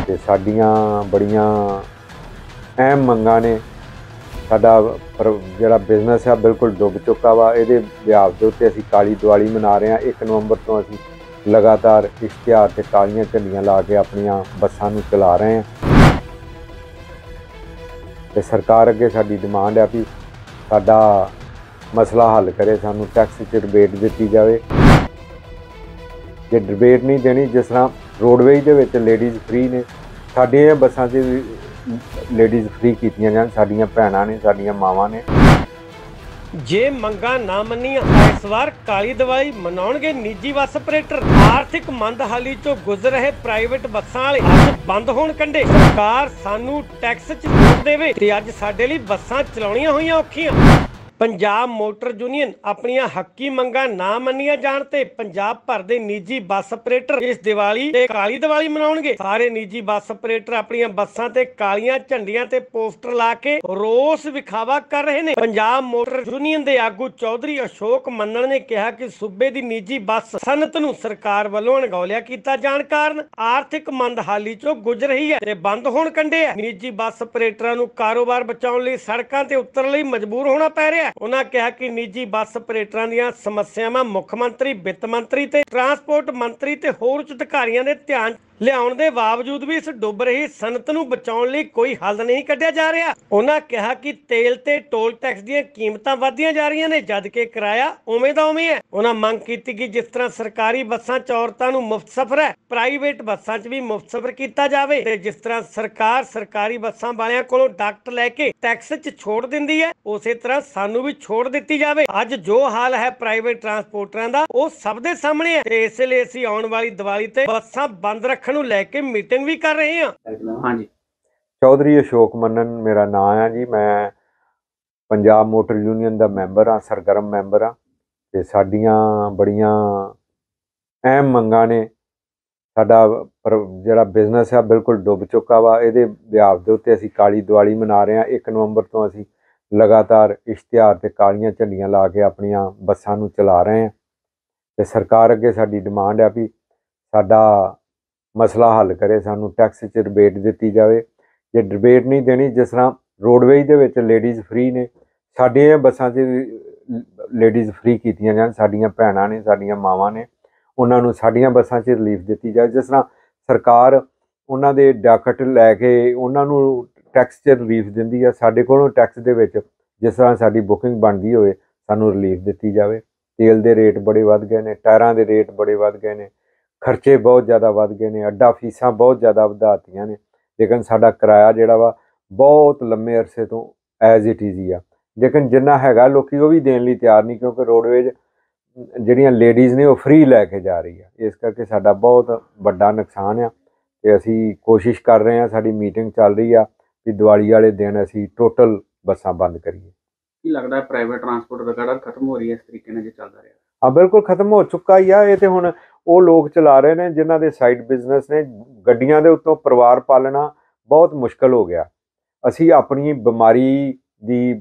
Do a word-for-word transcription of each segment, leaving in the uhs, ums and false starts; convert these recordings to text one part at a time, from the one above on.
ਤੇ ਸਾਡੀਆਂ ਬੜੀਆਂ ਅਹਿਮ ਮੰਗਾਂ ਨੇ। ਸਾਡਾ ਪਰ ਜਿਹੜਾ ਬਿਜ਼ਨਸ ਆ ਬਿਲਕੁਲ ਡੁੱਬ ਚੁੱਕਾ ਵਾ। ਇਹਦੇ ਵਿਆਪ ਦੇ ਉੱਤੇ ਅਸੀਂ ਕਾਲੀ ਦੀਵਾਲੀ ਮਨਾ ਰਹੇ ਹਾਂ। ਇੱਕ ਨਵੰਬਰ ਤੋਂ ਅਸੀਂ ਲਗਾਤਾਰ ਇਸ਼ਤਿਹਾਰ ਤੇ ਕਾਲੀਆਂ ਝੰਡੀਆਂ ਲਾ ਕੇ ਆਪਣੀਆਂ ਬੱਸਾਂ ਨੂੰ ਚਲਾ ਰਹੇ ਹਾਂ ਤੇ ਸਰਕਾਰ ਅੱਗੇ ਸਾਡੀ ਡਿਮਾਂਡ ਆ ਵੀ ਸਾਡਾ ਮਸਲਾ ਹੱਲ ਕਰੇ, ਸਾਨੂੰ ਟੈਕਸ 'ਚ ਰਿਬੇਟ ਦਿੱਤੀ ਜਾਵੇ। ਜੇ ਰਿਬੇਟ ਨਹੀਂ ਦੇਣੀ, ਜਿਸ ਤਰ੍ਹਾਂ ਰੋਡਵੇਜ਼ ਦੇ ਵਿੱਚ ਲੇਡੀਜ਼ ਫ੍ਰੀ ਨੇ, ਸਾਡੀਆਂ ਬੱਸਾਂ 'ਚ ਵੀ ਲੇਡੀਜ਼ ਫ੍ਰੀ ਕੀਤੀਆਂ ਜਾਣ। ਸਾਡੀਆਂ ਭੈਣਾਂ ਨੇ, ਸਾਡੀਆਂ ਮਾਵਾਂ ਨੇ। ਜੇ ਮੰਗਾਂ ਨਾ ਮੰਨੀਆਂ ਇਸ ਵਾਰ ਕਾਲੀ ਦੀਵਾਲੀ ਮਨਾਉਣਗੇ ਨਿੱਜੀ ਬੱਸ ਆਪਰੇਟਰ। ਆਰਥਿਕ ਮੰਦਹਾਲੀ ਚੋਂ ਗੁਜ਼ਰ ਰਹੇ ਪ੍ਰਾਈਵੇਟ ਬੱਸਾਂ ਵਾਲੇ ਅੱਜ ਬੰਦ ਹੋਣ ਕੰਢੇ। ਸਰਕਾਰ ਸਾਨੂੰ ਟੈਕਸ 'ਚ ਛੋਟ ਦੇਵੇ ਤੇ ਅੱਜ ਸਾਡੇ ਲਈ ਬੱਸਾਂ ਚਲਾਉਣੀਆਂ ਹੋਈਆਂ ਔਖੀਆਂ। ਪੰਜਾਬ ਮੋਟਰ ਯੂਨੀਅਨ ਆਪਣੀਆਂ ਹੱਕੀ ਮੰਗਾਂ ਨਾ ਮੰਨੀਆਂ ਜਾਣ ਤੇ ਪੰਜਾਬ ਭਰ ਦੇ ਨਿੱਜੀ ਬੱਸ ਆਪਰੇਟਰ ਇਸ ਦੀਵਾਲੀ ਤੇ ਕਾਲੀ ਦੀਵਾਲੀ ਮਨਾਉਣਗੇ। ਸਾਰੇ ਨਿੱਜੀ ਬੱਸ ਆਪਰੇਟਰ ਆਪਣੀਆਂ ਬੱਸਾਂ ਤੇ ਕਾਲੀਆਂ ਝੰਡੀਆਂ ਤੇ ਪੋਸਟਰ ਲਾ ਕੇ ਰੋਸ ਵਿਖਾਵਾ ਕਰ ਰਹੇ ਨੇ। ਪੰਜਾਬ ਮੋਟਰ ਯੂਨੀਅਨ ਦੇ ਆਗੂ ਚੌਧਰੀ ਅਸ਼ੋਕ ਮੰਨਣ ਨੇ ਕਿਹਾ ਕਿ ਸੂਬੇ ਦੀ ਨਿੱਜੀ ਬੱਸ ਸਨਅਤ ਨੂੰ ਸਰਕਾਰ ਵੱਲੋਂ ਅਣਗੌਲਿਆ ਕੀਤਾ ਜਾਣ ਕਾਰਨ ਆਰਥਿਕ ਮੰਦਹਾਲੀ ਚੋਂ ਗੁਜ਼ਰ ਰਹੀ ਹੈ ਤੇ ਬੰਦ ਹੋਣ ਕੰਢੇ ਹੈ। ਨਿੱਜੀ ਬੱਸ ਆਪਰੇਟਰਾਂ ਨੂੰ ਕਾਰੋਬਾਰ ਬਚਾਉਣ ਲਈ ਸੜਕਾਂ ਤੇ ਉਤਰਨ ਲਈ ਮਜਬੂਰ ਹੋਣਾ ਪੈ ਰਿਹਾ। ਉਹਨਾਂ ਕਿਹਾ ਕਿ ਨਿੱਜੀ ਬੱਸ ਆਪਰੇਟਰਾਂ ਦੀਆਂ ਸਮੱਸਿਆਵਾਂ ਮੁੱਖ ਮੰਤਰੀ, ਵਿੱਤ ਮੰਤਰੀ ਤੇ ਟਰਾਂਸਪੋਰਟ ਮੰਤਰੀ ਤੇ ਹੋਰ ਉੱਚ ਅਧਿਕਾਰੀਆਂ ਦੇ ਧਿਆਨ ਲਿਆਉਣ ਦੇ ਬਾਵਜੂਦ ਵੀ ਇਸ ਡੁੱਬ ਰਹੀ ਸਨਅਤ ਨੂੰ ਬਚਾਉਣ ਲਈ ਕੋਈ ਹੱਲ ਨਹੀਂ ਕੱਢਿਆ ਜਾ ਰਿਹਾ। ਉਹਨਾਂ ਕਿਹਾ ਕਿ ਤੇਲ ਤੇ ਟੋਲ ਟੈਕਸ ਦੀਆਂ ਕੀਮਤਾਂ ਵਧਦੀਆਂ ਜਾ ਰਹੀਆਂ ਨੇ, ਜਦ ਕਿ ਕਿਰਾਇਆ ਉਵੇਂ ਦਾ ਉਵੇਂ ਹੈ। ਉਹਨਾਂ ਮੰਗ ਕੀਤੀ ਕਿ ਜਿਸ ਤਰ੍ਹਾਂ ਸਰਕਾਰੀ ਬੱਸਾਂ 'ਚ ਔਰਤਾਂ ਨੂੰ ਮੁਫਤ ਸਫ਼ਰ ਹੈ, ਪ੍ਰਾਈਵੇਟ ਬੱਸਾਂ 'ਚ ਵੀ ਮੁਫਤ ਸਫ਼ਰ ਕੀਤਾ ਜਾਵੇ ਤੇ ਜਿਸ ਤਰ੍ਹਾਂ ਸਰਕਾਰ ਸਰਕਾਰੀ ਬੱਸਾਂ ਵਾਲਿਆਂ ਕੋਲੋਂ ਟਿਕਟ ਲੈ ਕੇ ਟੈਕਸ 'ਚ ਛੋਟ ਦਿੰਦੀ ਹੈ, ਉਸੇ ਤਰ੍ਹਾਂ ਸਾਨੂੰ ਵੀ ਛੋਟ ਦਿੱਤੀ ਜਾਵੇ। ਅੱਜ ਜੋ ਹਾਲ ਹੈ ਪ੍ਰਾਈਵੇਟ ਟਰਾਂਸਪੋਰਟਰਾਂ ਦਾ ਉਹ ਸਭ ਦੇ ਸਾਹਮਣੇ ਹੈ ਤੇ ਇਸ ਲਈ ਅਸੀਂ ਆਉਣ ਵਾਲੀ ਦੀਵਾਲੀ ਤੇ ਬੱਸਾਂ ਬੰਦ ਰੱਖਣ ਨੂੰ ਲੈ ਕੇ ਮੀਟਿੰਗ ਵੀ ਕਰ ਰਹੇ ਹਾਂ। ਹਾਂਜੀ, ਚੌਧਰੀ ਅਸ਼ੋਕ ਮੰਨਨ ਮੇਰਾ ਨਾਮ ਆ ਜੀ। ਮੈਂ ਪੰਜਾਬ ਮੋਟਰ ਯੂਨੀਅਨ ਦਾ ਮੈਂਬਰ ਹਾਂ, ਸਰਗਰਮ ਮੈਂਬਰ ਹਾਂ ਤੇ ਸਾਡੀਆਂ ਬੜੀਆਂ ਅਹਿਮ ਮੰਗਾਂ ਨੇ। ਸਾਡਾ ਪਰ ਜਿਹੜਾ ਬਿਜ਼ਨਸ ਆ ਬਿਲਕੁਲ ਡੁੱਬ ਚੁੱਕਾ ਵਾ। ਇਹਦੇ ਵਿਆਪ ਦੇ ਉੱਤੇ ਅਸੀਂ ਕਾਲੀ ਦੀਵਾਲੀ ਮਨਾ ਰਹੇ ਹਾਂ। ਇੱਕ ਨਵੰਬਰ ਤੋਂ ਅਸੀਂ ਲਗਾਤਾਰ ਇਸ਼ਤਿਹਾਰ ਤੇ ਕਾਲੀਆਂ ਝੰਡੀਆਂ ਲਾ ਕੇ ਆਪਣੀਆਂ ਬੱਸਾਂ ਨੂੰ ਚਲਾ ਰਹੇ ਹਾਂ ਤੇ ਸਰਕਾਰ ਅੱਗੇ ਸਾਡੀ ਡਿਮਾਂਡ ਆ ਵੀ ਸਾਡਾ ਮਸਲਾ ਹੱਲ ਕਰੇ, ਸਾਨੂੰ ਟੈਕਸ 'ਚ ਰਿਬੇਟ ਦਿੱਤੀ ਜਾਵੇ। ਜੇ ਰਿਬੇਟ ਨਹੀਂ ਦੇਣੀ, ਜਿਸ ਤਰ੍ਹਾਂ ਰੋਡਵੇਜ਼ ਦੇ ਵਿੱਚ ਲੇਡੀਜ਼ ਫ੍ਰੀ ਨੇ, ਸਾਡੀਆਂ ਬੱਸਾਂ 'ਚ ਵੀ ਲੇਡੀਜ਼ ਫ੍ਰੀ ਕੀਤੀਆਂ ਜਾਣ। ਸਾਡੀਆਂ ਭੈਣਾਂ ਨੇ, ਸਾਡੀਆਂ ਮਾਵਾਂ ਨੇ, ਉਹਨਾਂ ਨੂੰ ਸਾਡੀਆਂ ਬੱਸਾਂ 'ਚ ਰਿਲੀਫ ਦਿੱਤੀ ਜਾਵੇ। ਜਿਸ ਤਰ੍ਹਾਂ ਸਰਕਾਰ ਉਹਨਾਂ ਦੇ ਡਾਕਟ ਲੈ ਕੇ ਉਹਨਾਂ ਨੂੰ ਟੈਕਸ 'ਚ ਰਿਲੀਫ ਦਿੰਦੀ ਆ, ਸਾਡੇ ਕੋਲੋਂ ਟੈਕਸ ਦੇ ਵਿੱਚ ਜਿਸ ਤਰ੍ਹਾਂ ਸਾਡੀ ਬੁਕਿੰਗ ਬਣਦੀ ਹੋਵੇ ਸਾਨੂੰ ਰਿਲੀਫ ਦਿੱਤੀ ਜਾਵੇ। ਤੇਲ ਦੇ ਰੇਟ ਬੜੇ ਵੱਧ ਗਏ ਨੇ, ਟਾਇਰਾਂ ਦੇ ਰੇਟ ਬੜੇ ਵੱਧ ਗਏ ਨੇ, ਖਰਚੇ ਬਹੁਤ ਜ਼ਿਆਦਾ ਵੱਧ ਗਏ ਨੇ, ਅੱਡਾ ਫੀਸਾਂ ਬਹੁਤ ਜ਼ਿਆਦਾ ਵਧਾਤੀਆਂ ਨੇ, ਲੇਕਿਨ ਸਾਡਾ ਕਿਰਾਇਆ ਜਿਹੜਾ ਵਾ ਬਹੁਤ ਲੰਮੇ ਅਰਸੇ ਤੋਂ ਐਜ਼ ਇਟ ਇਜ਼ ਹੀ ਆ। ਲੇਕਿਨ ਜਿੰਨਾ ਹੈਗਾ ਲੋਕੀ ਉਹ ਵੀ ਦੇਣ ਲਈ ਤਿਆਰ ਨਹੀਂ, ਕਿਉਂਕਿ ਰੋਡਵੇਜ਼ ਜਿਹੜੀਆਂ ਲੇਡੀਜ਼ ਨੇ ਉਹ ਫ੍ਰੀ ਲੈ ਕੇ ਜਾ ਰਹੀ ਆ। ਇਸ ਕਰਕੇ ਸਾਡਾ ਬਹੁਤ ਵੱਡਾ ਨੁਕਸਾਨ ਆ ਤੇ ਅਸੀਂ ਕੋਸ਼ਿਸ਼ ਕਰ ਰਹੇ ਹਾਂ। ਸਾਡੀ ਮੀਟਿੰਗ ਚੱਲ ਰਹੀ ਆ ਕਿ ਦੀਵਾਲੀ ਵਾਲੇ ਦਿਨ ਅਸੀਂ ਟੋਟਲ ਬੱਸਾਂ ਬੰਦ ਕਰੀਏ। ਕੀ ਲੱਗਦਾ ਪ੍ਰਾਈਵੇਟ ਟਰਾਂਸਪੋਰਟ ਵਗੈਰਾ ਖਤਮ ਹੋ ਰਹੀ ਹੈ ਇਸ ਤਰੀਕੇ ਨਾਲ ਜੇ ਚੱਲਦਾ ਰਿਹਾ? ਹਾਂ, ਬਿਲਕੁਲ ਖਤਮ ਹੋ ਚੁੱਕਾ ਹੀ ਆ। ਇਹ ਤੇ ਹੁਣ ਉਹ ਲੋਕ ਚਲਾ ਰਹੇ ਨੇ ਜਿਨ੍ਹਾਂ ਦੇ ਸਾਈਡ ਬਿਜ਼ਨਸ ਨੇ। ਗੱਡੀਆਂ ਦੇ ਉੱਤੋਂ ਪਰਿਵਾਰ ਪਾਲਣਾ ਬਹੁਤ ਮੁਸ਼ਕਲ ਹੋ ਗਿਆ। ਅਸੀਂ ਆਪਣੀ ਬਿਮਾਰੀ ਦੀ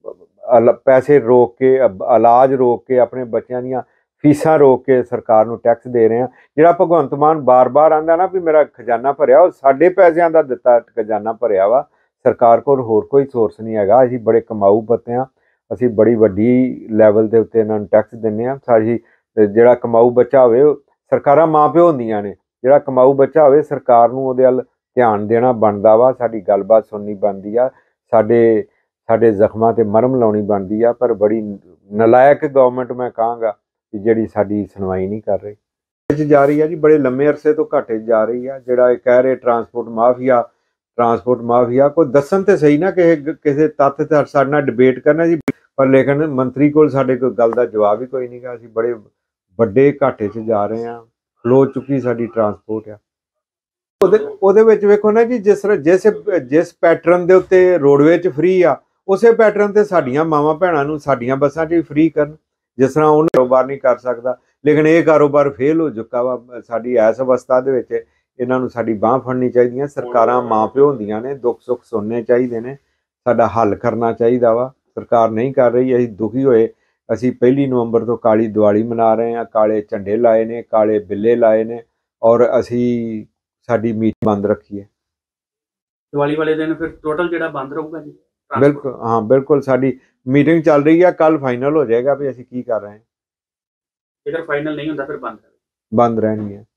ਪੈਸੇ ਰੋਕ ਕੇ, ਇਲਾਜ ਰੋਕ ਕੇ, ਆਪਣੇ ਬੱਚਿਆਂ ਦੀਆਂ ਫੀਸਾਂ ਰੋਕ ਕੇ ਸਰਕਾਰ ਨੂੰ ਟੈਕਸ ਦੇ ਰਹੇ ਹਾਂ। ਜਿਹੜਾ ਭਗਵੰਤ ਮਾਨ ਬਾਰ-ਬਾਰ ਆਉਂਦਾ ਨਾ ਵੀ ਮੇਰਾ ਖਜ਼ਾਨਾ ਭਰਿਆ, ਉਹ ਸਾਡੇ ਪੈਸਿਆਂ ਦਾ ਦਿੱਤਾ ਖਜ਼ਾਨਾ ਭਰਿਆ ਵਾ। ਸਰਕਾਰ ਕੋਲ ਹੋਰ ਕੋਈ ਸੋਰਸ ਨਹੀਂ ਹੈਗਾ। ਅਸੀਂ ਬੜੇ ਕਮਾਊ ਬੱਤੇ ਹਾਂ, ਅਸੀਂ ਬੜੀ ਵੱਡੀ ਲੈਵਲ ਦੇ ਉੱਤੇ ਇਹਨਾਂ ਨੂੰ ਟੈਕਸ ਦਿੰਦੇ ਹਾਂ। ਸਾਡੀ ਜਿਹੜਾ ਕਮਾਊ ਬੱਚਾ ਹੋਵੇ, ਸਰਕਾਰਾਂ ਮਾਂ ਪਿਓ ਹੁੰਦੀਆਂ ਨੇ, ਜਿਹੜਾ ਕਮਾਊ ਬੱਚਾ ਹੋਵੇ ਸਰਕਾਰ ਨੂੰ ਉਹਦੇ ਵੱਲ ਧਿਆਨ ਦੇਣਾ ਬਣਦਾ ਵਾ, ਸਾਡੀ ਗੱਲਬਾਤ ਸੁਣਨੀ ਬਣਦੀ ਆ, ਸਾਡੇ ਸਾਡੇ ਜ਼ਖਮਾਂ 'ਤੇ ਮਰਹਮ ਲਾਉਣੀ ਬਣਦੀ ਆ। ਪਰ ਬੜੀ ਨਲਾਇਕ ਗਵਰਨਮੈਂਟ ਮੈਂ ਕਹਾਂਗਾ ਕਿ ਜਿਹੜੀ ਸਾਡੀ ਸੁਣਵਾਈ ਨਹੀਂ ਕਰ ਰਹੀ। ਵਿੱਚ ਜਾ ਰਹੀ ਆ ਜੀ, ਬੜੇ ਲੰਮੇ ਅਰਸੇ ਤੋਂ ਘਾਟੇ 'ਚ ਜਾ ਰਹੀ ਆ। ਜਿਹੜਾ ਇਹ ਕਹਿ ਰਹੇ ਟਰਾਂਸਪੋਰਟ ਮਾਫੀਆ ਟਰਾਂਸਪੋਰਟ ਮਾਫੀਆ ਕੋਈ ਦੱਸਣ ਤੇ ਸਹੀ ਨਾ, ਕਿਸੇ ਕਿਸੇ ਤੱਥ ਤੇ ਸਾਡੇ ਨਾਲ ਡਿਬੇਟ ਕਰਨਾ ਜੀ, ਪਰ ਲੇਕਿਨ ਮੰਤਰੀ ਕੋਲ ਸਾਡੇ ਕੋਈ ਗੱਲ ਦਾ ਜਵਾਬ ਹੀ ਕੋਈ ਨਹੀਂ ਗਾ। ਅਸੀਂ ਬੜੇ ਵੱਡੇ ਘਾਟੇ 'ਚ ਜਾ ਰਹੇ ਹਾਂ। ਖਲੋ ਚੁੱਕੀ ਸਾਡੀ ਟਰਾਂਸਪੋਰਟ ਆ। ਉਹਦੇ ਉਹਦੇ ਵਿੱਚ ਵੇਖੋ ਨਾ ਜੀ, ਜਿਸ ਤਰ੍ਹਾਂ ਜਿਸ ਜਿਸ ਪੈਟਰਨ ਦੇ ਉੱਤੇ ਰੋਡਵੇਜ਼ 'ਚ ਫ੍ਰੀ ਆ, ਉਸੇ ਪੈਟਰਨ ਤੇ ਸਾਡੀਆਂ ਮਾਵਾਂ ਭੈਣਾਂ ਨੂੰ ਸਾਡੀਆਂ ਬੱਸਾਂ 'ਚ ਵੀ ਫ੍ਰੀ ਕਰਨ। ਜਿਸ ਤਰ੍ਹਾਂ ਉਹਨੂੰ ਕਾਰੋਬਾਰ ਨਹੀਂ ਕਰ ਸਕਦਾ, ਲੇਕਿਨ ਇਹ ਕਾਰੋਬਾਰ ਫੇਲ ਹੋ ਚੁੱਕਾ ਵਾ। ਸਾਡੀ ਇਸ ਅਵਸਥਾ ਦੇ ਵਿੱਚ ਇਹਨਾਂ ਨੂੰ ਸਾਡੀ ਬਾਂਹ ਫੜਨੀ ਚਾਹੀਦੀਆਂ। ਸਰਕਾਰਾਂ ਮਾਂ ਪਿਓ ਹੁੰਦੀਆਂ ਨੇ, ਦੁੱਖ ਸੁੱਖ ਸੁਣਨੇ ਚਾਹੀਦੇ ਨੇ, ਸਾਡਾ ਹੱਲ ਕਰਨਾ ਚਾਹੀਦਾ ਵਾ। ਸਰਕਾਰ ਨਹੀਂ ਕਰ ਰਹੀ, ਅਸੀਂ ਦੁਖੀ ਹੋਏ। ਅਸੀਂ ਪਹਿਲੀ ਨਵੰਬਰ ਤੋਂ ਕਾਲੀ ਦੀਵਾਲੀ ਮਨਾ ਰਹੇ ਹਾਂ। ਕਾਲੇ ਝੰਡੇ ਲਾਏ ਨੇ, ਕਾਲੇ ਬਿੱਲੇ ਲਾਏ ਨੇ ਔਰ ਅਸੀਂ ਸਾਡੀ ਮੀਟ ਬੰਦ ਰੱਖੀ ਹੈ। ਦੀਵਾਲੀ ਵਾਲੇ ਦਿਨ ਫਿਰ ਟੋਟਲ ਜਿਹੜਾ ਬੰਦ ਰਹੂਗਾ ਜੀ transport? ਬਿਲਕੁਲ ਹਾਂ ਬਿਲਕੁਲ ਸਾਡੀ ਮੀਟਿੰਗ ਚੱਲ ਰਹੀ ਆ, ਕੱਲ ਫਾਈਨਲ ਹੋ ਜਾਏਗਾ ਵੀ ਅਸੀਂ ਕੀ ਕਰ ਰਹੇ ਹਾਂ। ਜੇਕਰ ਫਾਈਨਲ ਨਹੀਂ ਹੁੰਦਾ ਫਿਰ ਬੰਦ ਬੰਦ ਰਹਿਣੀ ਹੈ।